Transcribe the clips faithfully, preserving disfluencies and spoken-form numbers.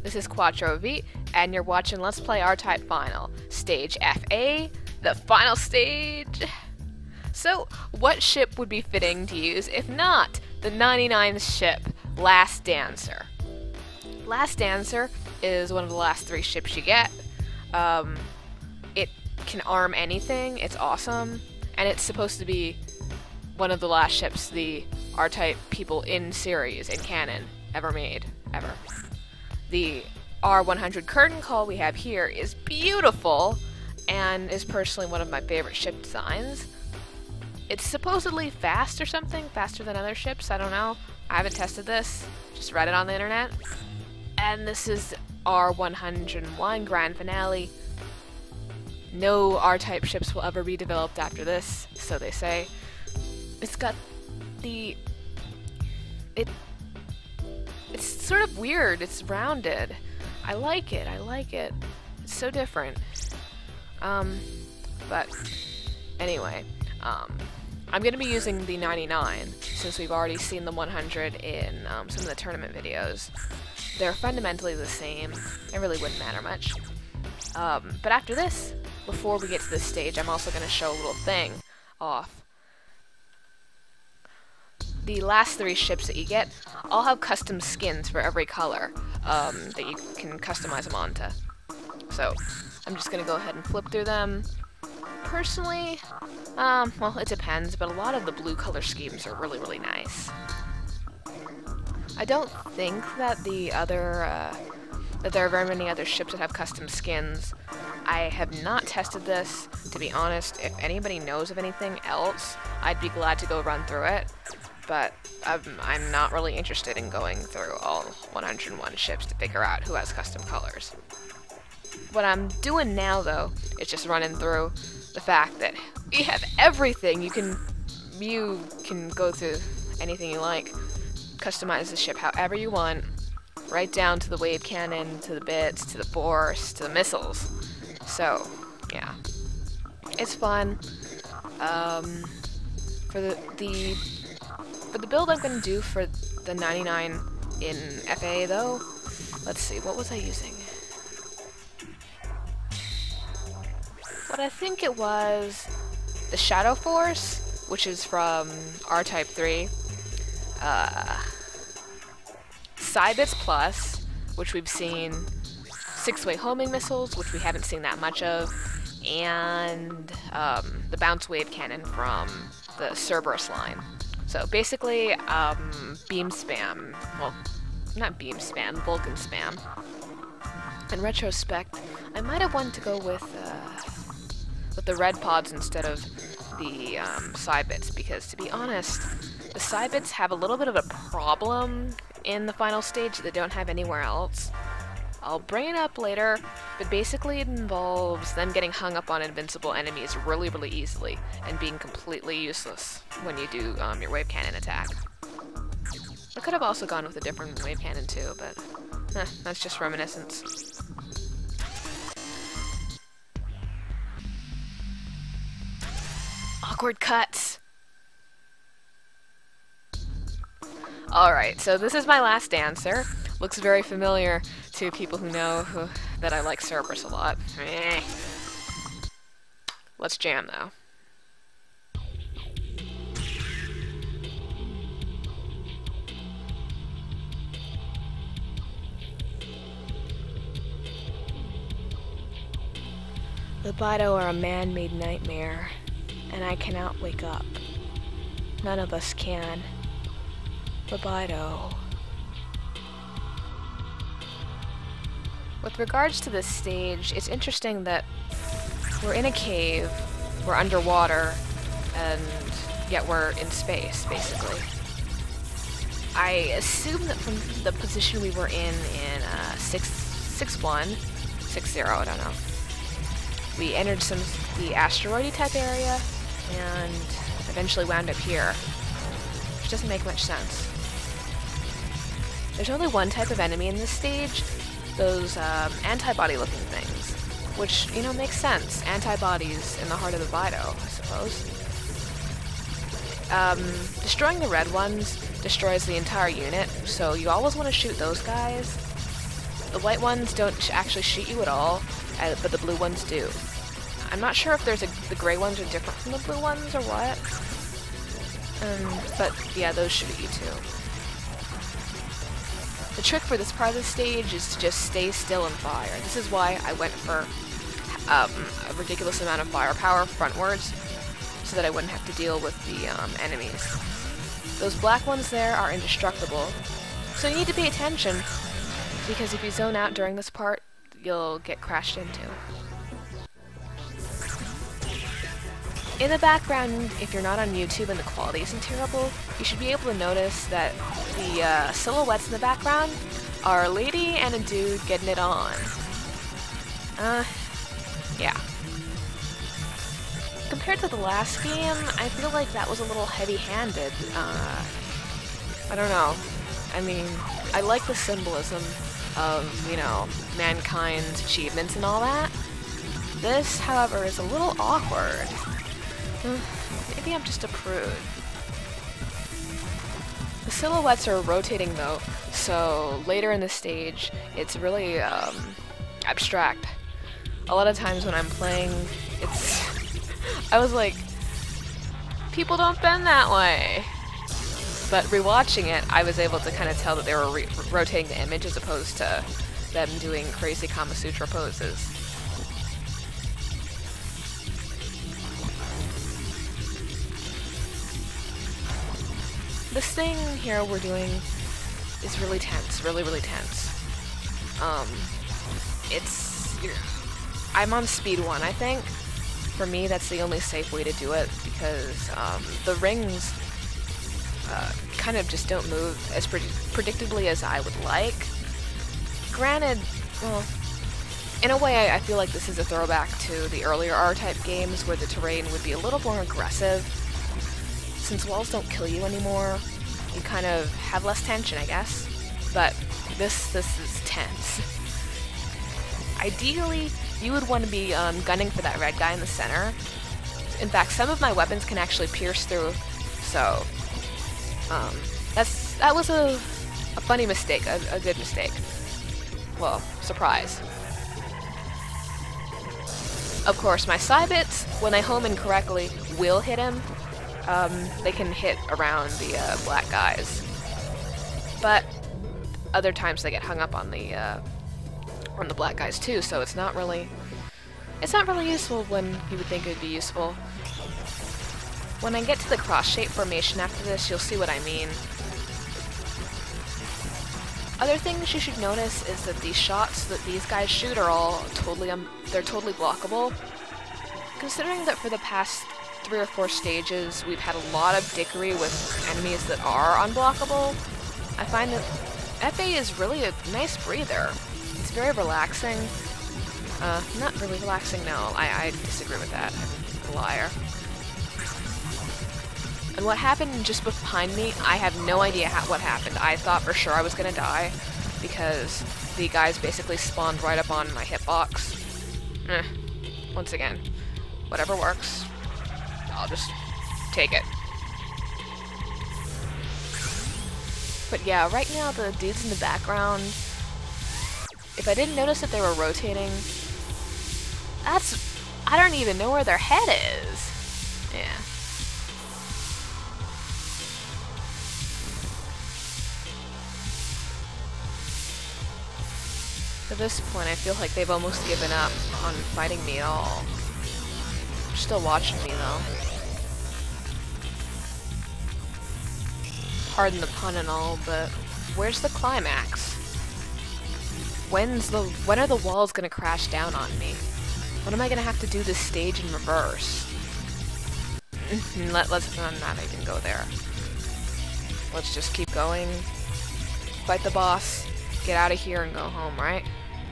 This is Quattro V, and you're watching Let's Play R-Type Final, Stage F A, the final stage. So, what ship would be fitting to use if not the ninety-ninth ship, Last Dancer? Last Dancer is one of the last three ships you get. Um, it can arm anything, it's awesome, and it's supposed to be one of the last ships the R-Type people in series, in canon, ever made, ever. The R one hundred curtain call we have here is beautiful and is personally one of my favorite ship designs. It's supposedly fast or something, faster than other ships, I don't know. I haven't tested this, just read it on the internet. And this is R one hundred one Grand Finale. No R-Type ships will ever be developed after this, so they say. It's got the... It... It's sort of weird, it's rounded. I like it, I like it. It's so different. Um, but anyway, um, I'm gonna be using the ninety-nine since we've already seen the one hundred in um, some of the tournament videos. They're fundamentally the same. It really wouldn't matter much. Um, but after this, before we get to this stage, I'm also gonna show a little thing off. The last three ships that you get all have custom skins for every color um, that you can customize them onto. So, I'm just going to go ahead and flip through them. Personally, um, well, it depends, but a lot of the blue color schemes are really, really nice. I don't think that the other, uh, that there are very many other ships that have custom skins. I have not tested this, to be honest. If anybody knows of anything else, I'd be glad to go run through it. But um, I'm not really interested in going through all one hundred one ships to figure out who has custom colors. What I'm doing now, though, is just running through the fact that we have everything. You can, you can go through anything you like, customize the ship however you want, right down to the wave cannon, to the bits, to the force, to the missiles. So, yeah, it's fun. Um, for the the For the build I'm going to do for the ninety-nine in F A, though, let's see, what was I using? What I think it was the Shadow Force, which is from R-Type three, uh, Cybits Plus, which we've seen, six-way homing missiles, which we haven't seen that much of, and um, the Bounce Wave Cannon from the Cerberus line. So basically, um, beam spam, well, not beam spam, Vulcan spam. In retrospect, I might have wanted to go with, uh, with the red pods instead of the, um, Cybits, because to be honest, the Cybits have a little bit of a problem in the final stage that they don't have anywhere else. I'll bring it up later, but basically it involves them getting hung up on invincible enemies really, really easily, and being completely useless when you do um, your wave cannon attack. I could have also gone with a different wave cannon too, but eh, that's just reminiscence. Awkward cuts! Alright, so this is my Last Dancer. Looks very familiar to people who know who, that I like Cerberus a lot. Eh. Let's jam, though. The Bydo are a man-made nightmare, and I cannot wake up. None of us can. The Bydo. With regards to this stage, it's interesting that we're in a cave, we're underwater, and yet we're in space, basically. I assume that from the position we were in in uh, six, six one, six zero, I don't know, we entered some the asteroid type area and eventually wound up here, which doesn't make much sense. There's only one type of enemy in this stage, those um, antibody looking things, which, you know, makes sense. Antibodies in the heart of the Bydo, I suppose. Um, destroying the red ones destroys the entire unit, so you always want to shoot those guys. The white ones don't sh actually shoot you at all, uh, but the blue ones do. I'm not sure if there's a, the gray ones are different from the blue ones or what. Um, but yeah, those shoot at you too. The trick for this part of the stage is to just stay still and fire. This is why I went for um, a ridiculous amount of firepower frontwards, so that I wouldn't have to deal with the um, enemies. Those black ones there are indestructible, so you need to pay attention, because if you zone out during this part, you'll get crashed into. In the background, if you're not on YouTube and the quality isn't terrible, you should be able to notice that the uh, silhouettes in the background are a lady and a dude getting it on. Uh, yeah. Compared to the last game, I feel like that was a little heavy-handed. Uh, I don't know. I mean, I like the symbolism of, you know, mankind's achievements and all that. This, however, is a little awkward. Maybe I'm just a prude. The silhouettes are rotating though, so later in the stage, it's really um, abstract. A lot of times when I'm playing, it's... I was like, people don't bend that way. But rewatching it, I was able to kind of tell that they were re rotating the image as opposed to them doing crazy Kama Sutra poses. This thing here we're doing is really tense, really, really tense. Um, it's... I'm on speed one, I think. For me, that's the only safe way to do it, because um, the rings uh, kind of just don't move as pre predictably as I would like. Granted, well, in a way, I, I feel like this is a throwback to the earlier R-type games where the terrain would be a little more aggressive. Since walls don't kill you anymore, you kind of have less tension, I guess. But this this is tense. Ideally, you would want to be um, gunning for that red guy in the center. In fact, some of my weapons can actually pierce through, so um, that's that was a, a funny mistake, a, a good mistake. Well, surprise. Of course, my side bits, when I home incorrectly, will hit him. Um, they can hit around the uh, black guys, but other times they get hung up on the uh, on the black guys too. So it's not really it's not really useful when you would think it would be useful. When I get to the cross-shape formation after this, you'll see what I mean. Other things you should notice is that these shots that these guys shoot are all totally um they're totally blockable. Considering that for the past three or four stages, we've had a lot of dickery with enemies that are unblockable, I find that F A is really a nice breather. It's very relaxing. Uh, not really relaxing, no. I, I disagree with that. I'm a liar. And what happened just behind me, I have no idea how, what happened. I thought for sure I was gonna die, because the guys basically spawned right up on my hitbox. Eh. Once again, whatever works. I'll just take it. But yeah, right now the dudes in the background, if I didn't notice that they were rotating, that's... I don't even know where their head is. Yeah. At this point, I feel like they've almost given up on fighting me at all. They're still watching me, though. Pardon the pun and all, but where's the climax? When's the when are the walls gonna crash down on me? When am I gonna have to do this stage in reverse? Let, let's not, not even go there. Let's just keep going. Fight the boss, get out of here, and go home, right?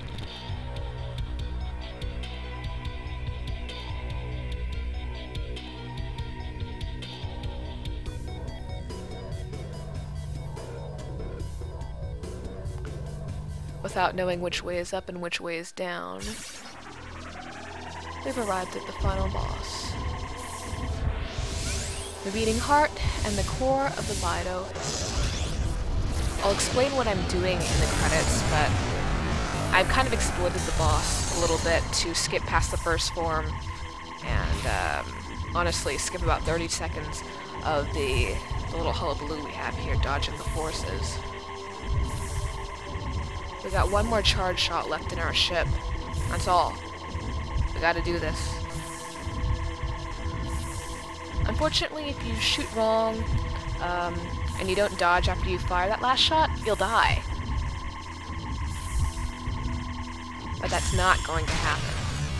Without knowing which way is up and which way is down, we've arrived at the final boss. The beating heart and the core of the Bydo. I'll explain what I'm doing in the credits, but I've kind of exploited the boss a little bit to skip past the first form and um, honestly skip about thirty seconds of the, the little hullabaloo we have here dodging the forces. We got one more charge shot left in our ship. That's all. We gotta do this. Unfortunately, if you shoot wrong, um, and you don't dodge after you fire that last shot, you'll die. But that's not going to happen.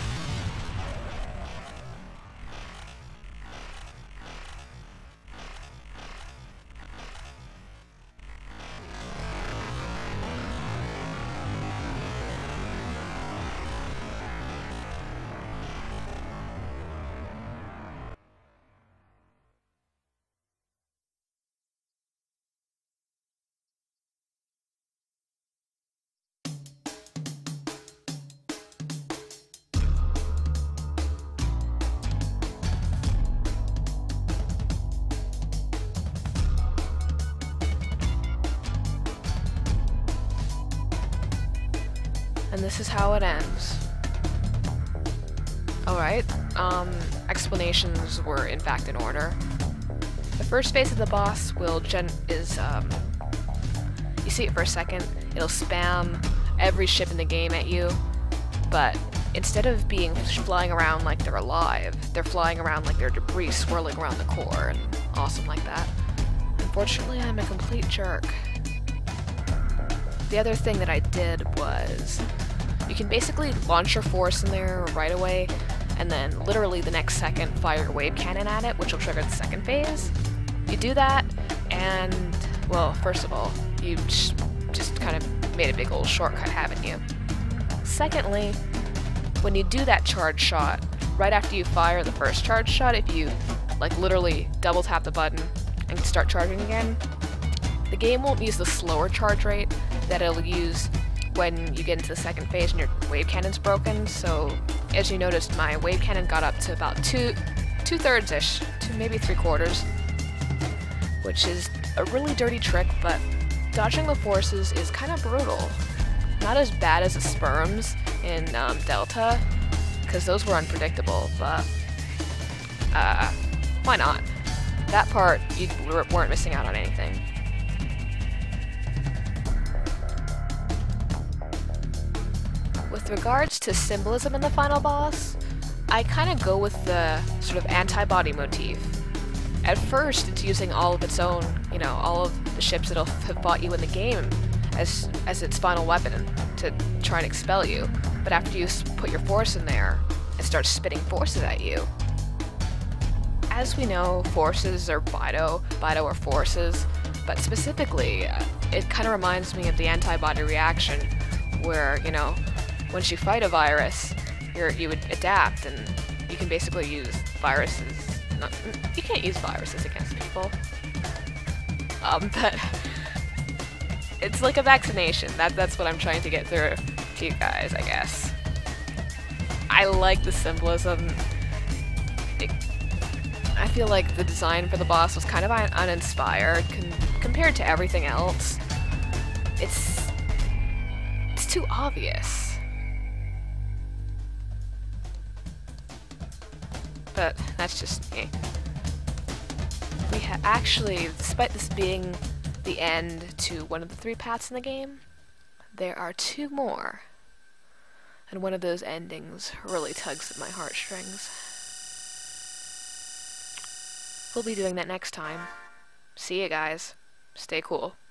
And this is how it ends. Alright, um, explanations were in fact in order. The first phase of the boss will gen- is, um, you see it for a second, it'll spam every ship in the game at you, but instead of being flying around like they're alive, they're flying around like they're debris swirling around the core, and awesome like that. Unfortunately, I'm a complete jerk. The other thing that I did was, you can basically launch your force in there right away, and then literally the next second fire your wave cannon at it, which will trigger the second phase. You do that, and, well, first of all, you just, just kind of made a big old shortcut, haven't you? Secondly, when you do that charge shot, right after you fire the first charge shot, if you, like, literally double tap the button and start charging again, the game won't use the slower charge rate that it'll use when you get into the second phase and your wave cannon's broken. So as you noticed, my wave cannon got up to about two two thirds ish to maybe three quarters, which is a really dirty trick, but dodging the forces is kind of brutal. Not as bad as the sperms in um, Delta, because those were unpredictable, but uh, why not? That part, you weren't missing out on anything. With regards to symbolism in the final boss, I kind of go with the sort of antibody motif. At first, it's using all of its own, you know, all of the ships that'll have fought you in the game as as its final weapon to try and expel you. But after you put your force in there, it starts spitting forces at you. As we know, forces are Bydo, Bydo are forces, but specifically, uh, it kind of reminds me of the antibody reaction, where, you know, once you fight a virus, you're, you would adapt, and you can basically use viruses. Not, you can't use viruses against people. Um, but it's like a vaccination. That, that's what I'm trying to get through to you guys, I guess. I like the symbolism. It, I feel like the design for the boss was kind of un uninspired con compared to everything else. It's, it's too obvious. But that's just me. We ha actually, despite this being the end to one of the three paths in the game, there are two more. And one of those endings really tugs at my heartstrings. We'll be doing that next time. See you guys. Stay cool.